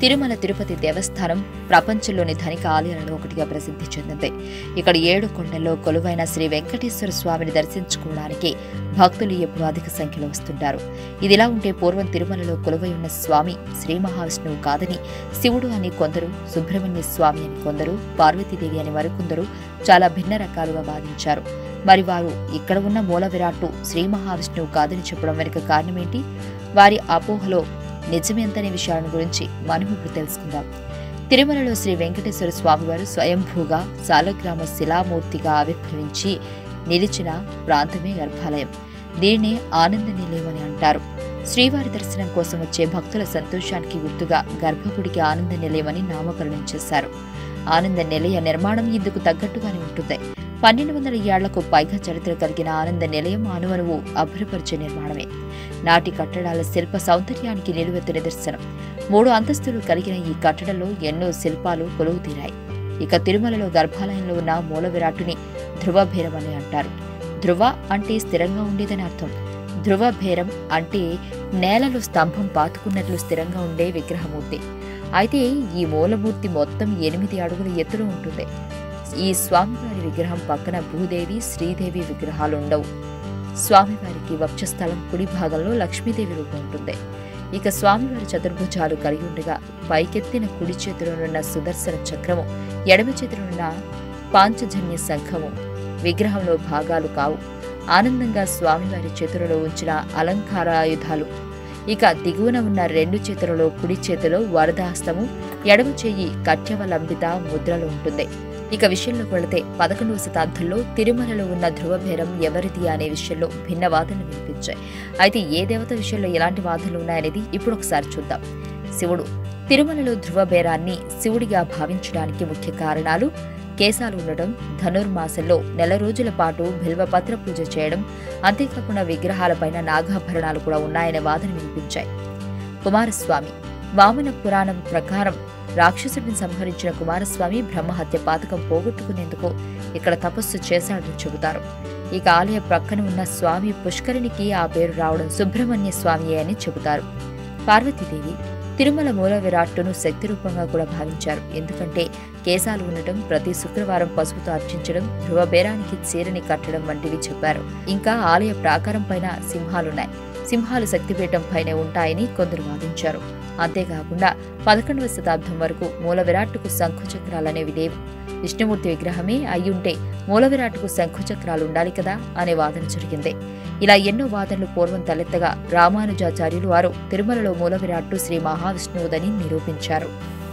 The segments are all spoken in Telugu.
తిరుమల తిరుపతి దేవస్థానం ప్రపంచంలోని ధనిక ఆలయాలలో ఒకటిగా ప్రసిద్ధి చెందింది. ఇక్కడ 7 కొండల్లో కొలువైన శ్రీ వెంకటేశ్వర స్వామిని దర్శించుకోవడానికి భక్తులు ఎప్పుడూ అధిక సంఖ్యలో వస్తుంటారు. ఇదిలా ఉంటే పూర్వం తిరుమలలో కొలువై ఉన్న స్వామి శ్రీ మహావిష్ణువు కాదని శివుడు అని కొందరు, సుబ్రహ్మణ్య స్వామి అని కొందరు, పార్వతీదేవి అని మరికొందరు చాలా భిన్న రకాలుగా వాదించారు. మరి వారు ఇక్కడ ఉన్న మూల విరాట్టు శ్రీ మహావిష్ణువు కాదని చెప్పడం వెనుక కారణమేంటి? వారి అపోహలో నిజమెంతనే విషయాల గురించి మనం ఇప్పుడు తెలుసుకుందాం. తిరుమలలో శ్రీ వెంకటేశ్వర స్వామివారు స్వయంభూగా సాలగ్రామ శిలామూర్తిగా ఆవిర్భవించి నిలిచిన ప్రాంతమే గర్భాలయం. దీన్నే ఆనంద నిలయం అని అంటారు. శ్రీవారి దర్శనం కోసం వచ్చే భక్తుల సంతోషానికి గుర్తుగా గర్భగుడికి ఆనంద నిలయమని నామకరణం చేశారు. ఆనంద నిలయ నిర్మాణం ఇందుకు తగ్గట్టుగానే ఉంటుంది. 1200 ఏళ్లకు పైగా చరిత్ర కలిగిన ఆనంద నిలయం అణువణువు అభ్రపరిచే నిర్మాణమే. నాటి కట్టడాల శిల్ప సౌందర్యానికి నిలువెత్తు నిదర్శనం. 3 అంతస్తులు కలిగిన ఈ కట్టడంలో ఎన్నో శిల్పాలు కొలువు తీరాయి. ఇక తిరుమలలో గర్భాలయంలో ఉన్న మూల విరాట్టుని ధ్రువభేరం అని అంటారు. ధ్రువ అంటే స్థిరంగా ఉండేదని అర్థం. ధ్రువభేరం అంటే నేలలో స్తంభం పాతుకున్నట్లు స్థిరంగా ఉండే విగ్రహమూర్తి. అయితే ఈ మూలమూర్తి మొత్తం 8 అడుగుల ఎత్తులో ఉంటుంది. ఈ స్వామివారి విగ్రహం పక్కన భూదేవి, శ్రీదేవి విగ్రహాలు ఉండవు. స్వామివారికి వక్షస్థలం కుడి భాగంలో లక్ష్మీదేవి రూపం ఉంటుంది. ఇక స్వామివారి చతుర్భుజాలు కలిగి ఉండగా పైకెత్తిన కుడి చేతిలోనున్న సుదర్శన చక్రము, ఎడమ చేతిలోనున్న పాంచజన్య శంఖము విగ్రహంలో భాగాలు కావు. ఆనందంగా స్వామివారి చేతులలో ఉంచిన అలంకారాయుధాలు. ఇక దిగువన ఉన్న 2 చేతులలో కుడి చేతిలో వరదహస్తము, ఎడమ చేయి కట్యవలంబిత ముద్రలో ఉంటుంది. ఇక విషయంలోకి వెళితే 11వ శతాబ్దంలో తిరుమలలో ఉన్న ధ్రువభేరం ఎవరిది అనే విషయంలో భిన్న వాదనలు వినిపించాయి. అయితే ఏ దేవత విషయంలో ఎలాంటి వాదనలు ఉన్నాయనేది ఇప్పుడు ఒకసారి చూద్దాం. శివుడు. తిరుమలలో ధ్రువభేరాన్ని శివుడిగా భావించడానికి ముఖ్య కారణాలు కేశాలు ఉండడం, ధనుర్మాసంలో 1 రోజుల పాటు బిల్వపత్ర పూజ చేయడం, అంతేకాకుండా విగ్రహాలపైన నాగాభరణాలు కూడా ఉన్నాయనే వాదన వినిపించాయి. కుమారస్వామి. వామన పురాణం ప్రకారం రాక్షసుడిని సంహరించిన కుమారస్వామి బ్రహ్మహత్య పాతకం పోగొట్టుకునేందుకు ఇక్కడ తపస్సు చేశాడని చెబుతారు. ఇక ఆలయ ప్రక్కన ఉన్న స్వామి పుష్కరిణికి ఆ పేరు రావడం సుబ్రహ్మణ్య స్వామి అని చెబుతారు. పార్వతీదేవి. తిరుమల మూల విరాట్టును శక్తి రూపంగా కూడా భావించారు. ఎందుకంటే కేశాలు ఉండటం, ప్రతి శుక్రవారం పసుపుతో అర్చించడం, ధ్రువబేరానికి చీరని కట్టడం వంటివి చెప్పారు. ఇంకా ఆలయ ప్రాకారం పైన సింహాలున్నాయి. సింహాలు శక్తిపీఠం పైనే ఉంటాయని కొందరు వాదించారు. అంతేకాకుండా 11వ శతాబ్దం వరకు మూల విరాట్టుకు శంఖుచక్రాలనేవి లేవు. విష్ణుమూర్తి విగ్రహమే అయ్యుంటే మూల విరాట్టుకు శంఖుచక్రాలు ఉండాలి కదా అనే వాదన జరిగింది. ఇలా ఎన్నో వాదనలు పూర్వం తలెత్తగా రామానుజాచార్యులు వారు తిరుమలలో మూల విరాట్టు శ్రీ మహావిష్ణువుదని నిరూపించారు.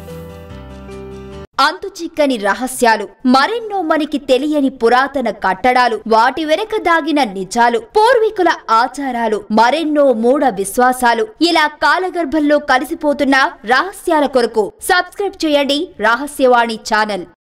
అంతుచిక్కని రహస్యాలు, మరెన్నో మనకి తెలియని పురాతన కట్టడాలు, వాటి వెనక దాగిన నిజాలు, పూర్వీకుల ఆచారాలు, మరెన్నో మూఢ విశ్వాసాలు, ఇలా కాలగర్భంలో కలిసిపోతున్న రహస్యాల కొరకు సబ్స్క్రైబ్ చేయండి రహస్యవాణి ఛానల్.